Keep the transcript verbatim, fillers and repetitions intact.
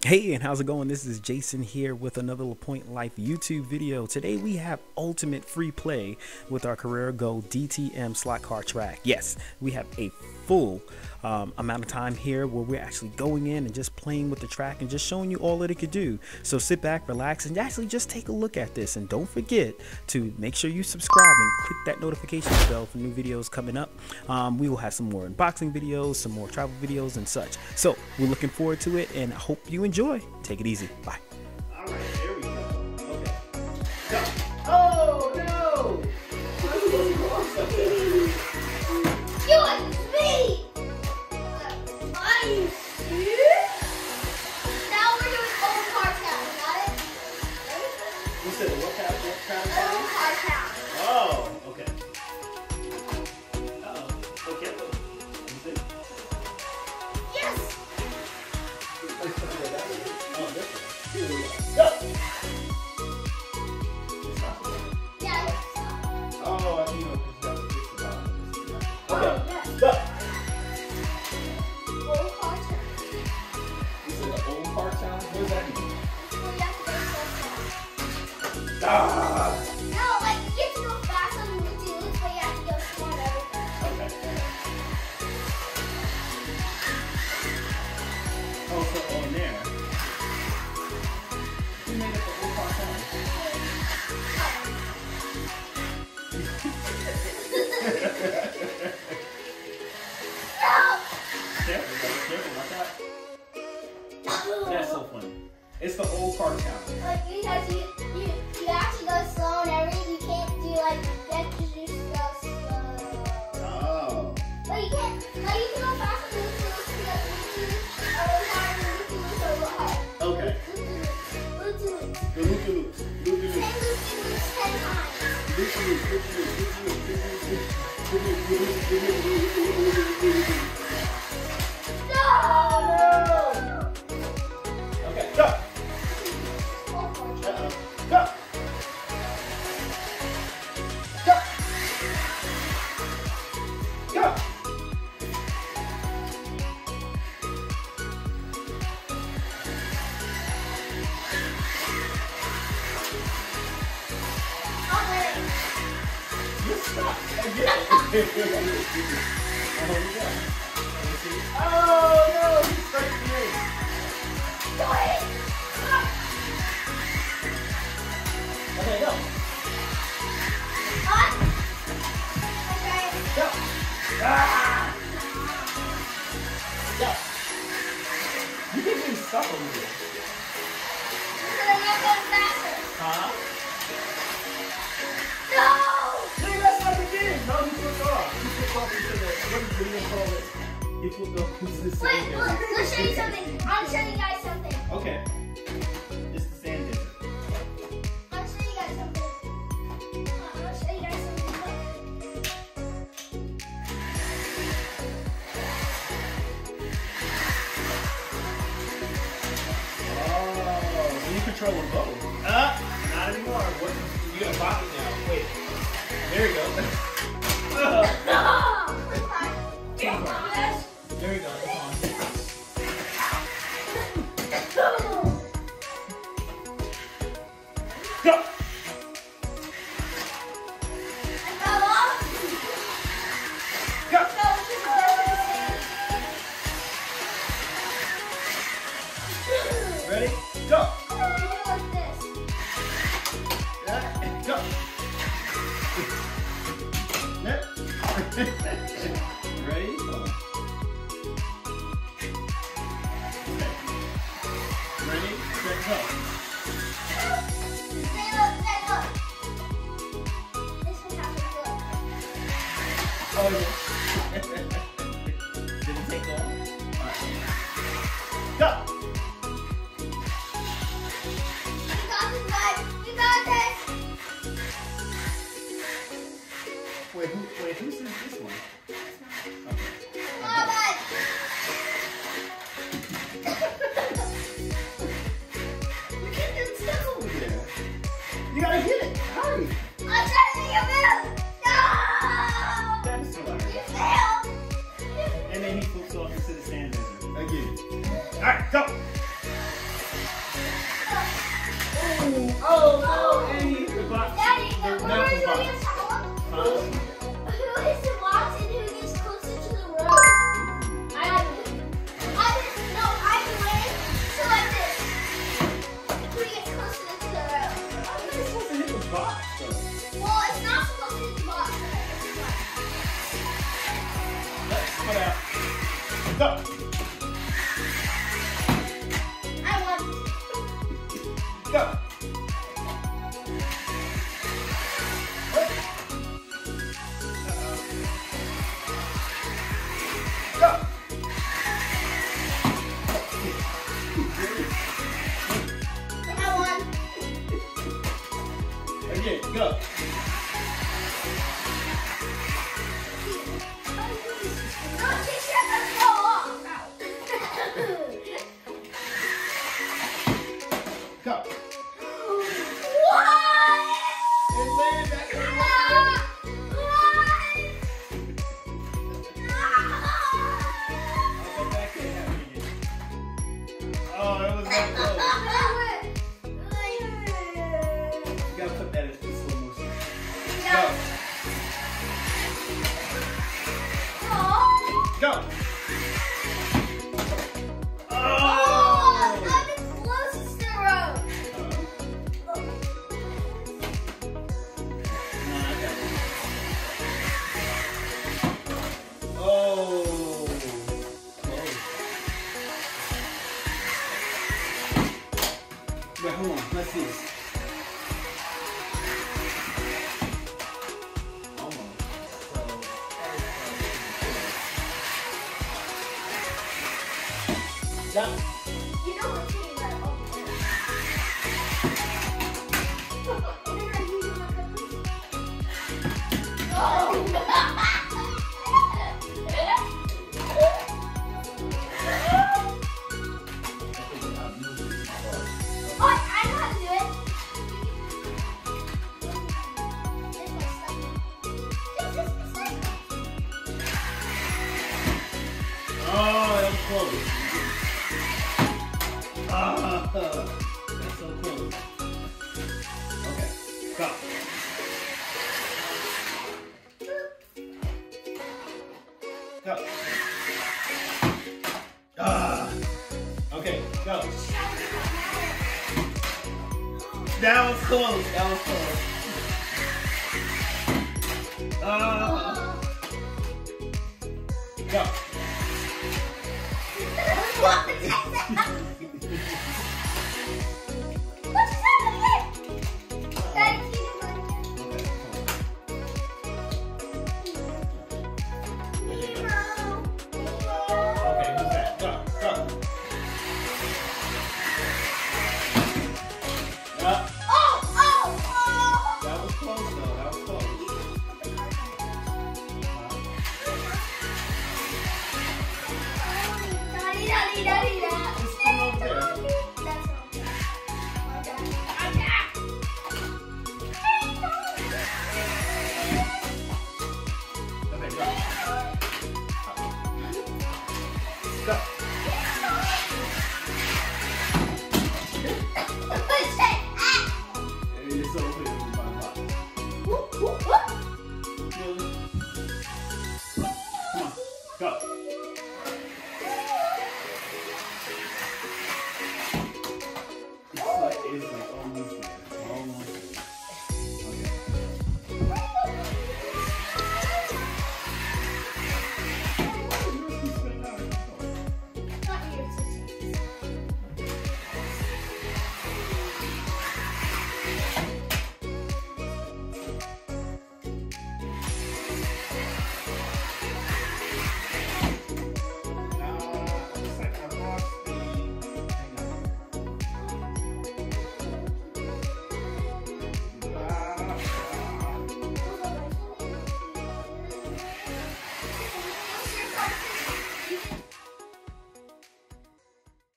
Hey, and how's it going? This is Jason here with another Lapoint Life YouTube video. Today we have ultimate free play with our Carrera Gold D T M slot car track. Yes, we have a full um, amount of time here where we're actually going in and just playing with the track and just showing you all that it could do. So sit back, relax, and actually just take a look at this. And don't forget to make sure you subscribe and click that notification bell for new videos coming up. Um, we will have some more unboxing videos, some more travel videos and such. So we're looking forward to it and I hope you enjoy. Take it easy. Bye. All right, here we go. Okay. Go. Oh no! You and me! Are you serious? Now we're doing old car town, got it? You said what kind of what kind of Old car town. Oh, okay. Uh-oh. Okay. You see? Yes! Oh, this one. Here we go. Go! Yeah, it's Oh, I think you know what this is about. Oh, Okay. yes. Go! Old car town. You said the old car town? What does that mean? Well, you have to go so fast. Ah! No, like, you get to go fast on the loopy loops, but you have to go slow on everything. Okay. Oh, so on there. You made it the old car town? No! Careful, guys. Careful, watch out. That's so funny. It's the old car town. Like, because you, you, you actually go slow and everything, you can't do, like, you have to do stuff slow. Oh. But you can't, like, you can go fast on the loopy loops because loopy loops are really hard and loopy loops are real hard. Okay. Loopy loops. The loopy loops. Loopy loops. Ten loopy loops ten times. Loopy loops. Loopy loops. Loopy loops. Loopy loops. Loopy loops. Loopy loops. Loopy loops. No! Okay, go. Oh, my God. Uh-oh. Go. Go. Go. Already. You stop. Again. Oh, yeah. Oh, no. You stuck me. Do it! Okay, go. On. Okay. Go. Ah! Go. You can do stuff over here. So then you're going faster. Huh? No! Hey, that's not the game. No, he flipped off. He flipped off into the, what is the call it? He flipped off into the Wait, sand look, desert. let me show you something. I'll show you guys something. Okay. It's the sand desert. I'll show you guys something. Uh, I'll show you guys something. Look. Oh, so you control them both. Uh, not anymore. What? You got a body now. Wait. There you go. Oh. No! Come on. Yes. There you go. Come on. Go. I fell off. Go. No, it's just a Ready? Go. like this. Yeah. Go. Yep. Ready? Come on. Okay. Ready? Set, go. Stay look, stay look. This one has to look. Oh, yeah. Did it take long? Alright. Go! You got this, bud. You got this. Wait, who, wait, who's this one? Okay. Come on, bud. You can't get stuck over there. You gotta hit it. Hurry. I'm trying to make a move. No! That's all right. You Oh, no, and he hit the box. Daddy, The what are mountain we box. doing? Huh? Who hits the box and who gets closer to the road? I did. I did. No, I win. So like this. Who gets closer to the road? How are they supposed to hit the box, though? Well, it's not supposed to hit the box. Let's put out. Go. I won. Go. Go. I won. Again, go. No, she's gonna go off. Go. What? And land back there. Go back there, happy again. Oh, it was that close. You gotta put that in slow motion. Go. Go. Oh! Oh! Close. Wait, hold on. Let's see this. Almost. So, that. You know we're sitting right over there. Oh, I know how to do it. Oh, that was close. Ah, that's so close. Okay, go. Go. Ah. Okay, go. That was close. That was close. Ah. Go.